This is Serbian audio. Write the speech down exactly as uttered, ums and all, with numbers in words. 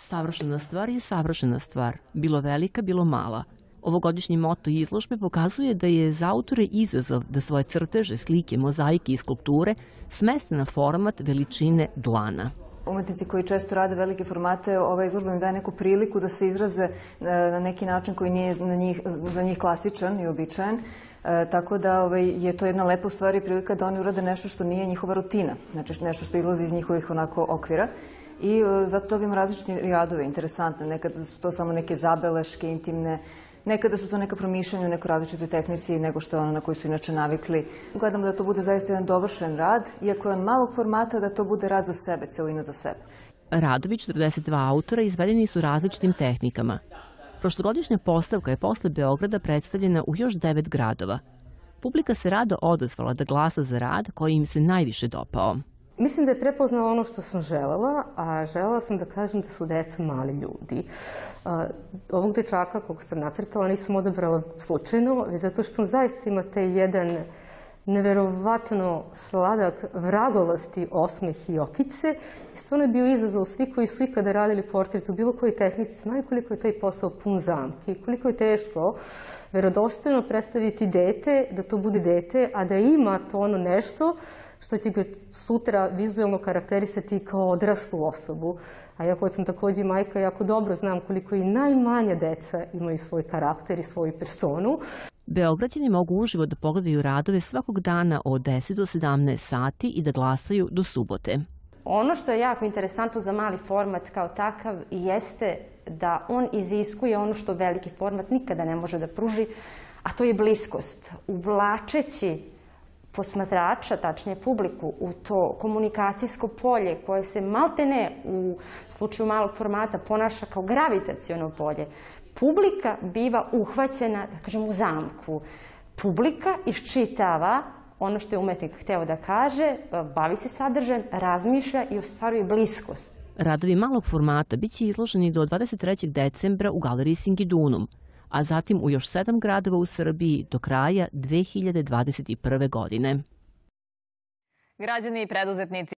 Savršena stvar je savršena stvar, bilo velika, bilo mala. Ovogodišnji moto izložbe pokazuje da je za autore izazov da svoje crteže, slike, mozaike i skulpture smeste na format veličine dlana. Umetnici koji često rade velike formate, ova izložba im daje neku priliku da se izraze na neki način koji nije na njih, za njih klasičan i običajen. E, tako da ovaj, je to jedna lepa u stvari prilika da oni urade nešto što nije njihova rutina, znači nešto što izlazi iz njihovih onako okvira. I e, zato dobijemo različite radove, interesantne. Nekada su to samo neke zabeleške, intimne, nekada su to neka promišljanja u nekoj različitoj tehnici nego što je ono na koju su inače navikli. Gledamo da to bude zaista jedan dovršen rad, iako je on malog formata, da to bude rad za sebe, celina za sebe. Radovi četrdeset dva autora izvedeni su različitim tehnikama. Prošlogodišnja postavka je posle Beograda predstavljena u još devet gradova. Publika se rado odazvala da glasa za rad koji im se najviše dopao. Mislim da je prepoznala ono što sam želela, a želela sam da kažem da su deca mali ljudi. Ovog dečaka kog sam nacrtala nisam odabrala slučajno, već zato što on zaista ima taj jedan neverovatno sladak, vragolasti osmeh i okice. I stvarno je bio izazov svi koji su ikada radili portret u bilo kojoj tehnici, znaju koliko je taj posao pun zamki, koliko je teško verodostojno predstaviti dete, da to bude dete, a da ima to ono nešto što će ga sutra vizualno karakterisati kao odraslu osobu. A ja koja sam takođe majka, jako dobro znam koliko i najmanja deca imaju svoj karakter i svoju personu. Beograđani mogu uživo da pogledaju radove svakog dana od deset do sedamnaest sati i da glasaju do subote. Ono što je jako interesantno za mali format kao takav jeste da on iziskuje ono što veliki format nikada ne može da pruži, a to je bliskost. Uvlačeći posmatrača, tačnije publiku, u to komunikacijsko polje koje se maltene u slučaju malog formata ponaša kao gravitaciono polje. Publika biva uhvaćena, da kažem, u zamku. Publika iščitava ono što je umetnik hteo da kaže, bavi se sadržajem, razmišlja i ostvaruje bliskost. Radovi malog formata biće izloženi do dvadeset trećeg decembra u galeriji Singidunum, a zatim u još sedam gradova u Srbiji do kraja dve hiljade dvadeset prve. godine. Građani i preduzetnici